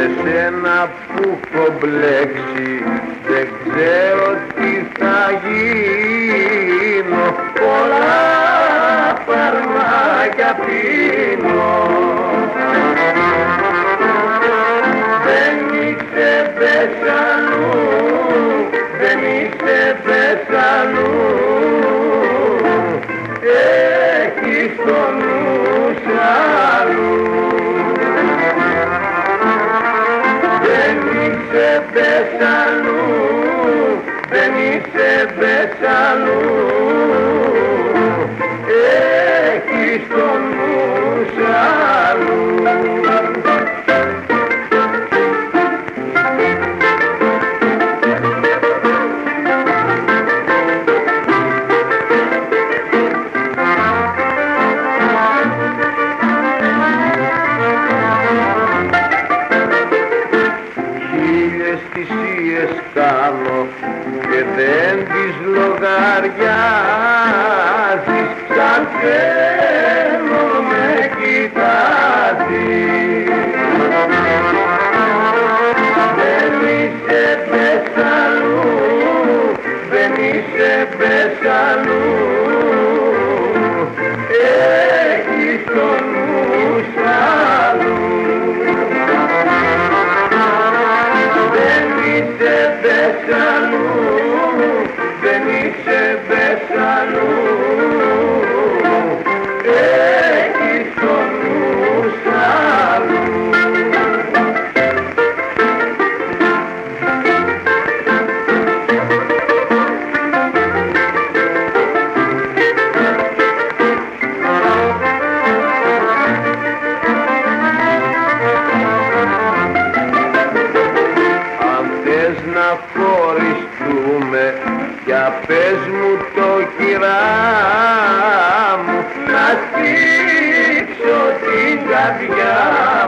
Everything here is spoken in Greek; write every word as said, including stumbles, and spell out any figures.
σένα που κομπλέξει δεν ξέρω τι θα γίνω, πολλά φαρμάκια πίνω. Δεν είσαι πεσανού, δεν είσαι πεσανού, έχεις το νου σ' αλλού. Δεν είσαι πεσανού, δεν είσαι πεσανού, έχεις το νου σ' αλλού. Θυσίες κάνω και δεν τις λογαριάζεις, σαν θέλω με κοιτάζεις. Δεν είσαι πεσανού, δεν είσαι πεσανού, έχεις το νου σ' αλλού. Πεσανού, δεν είσαι πεσανού, έχεις το νου σ' αλλού. Να χωριστούμε, για πες μου το κυρά μου, να στήξω την καρδιά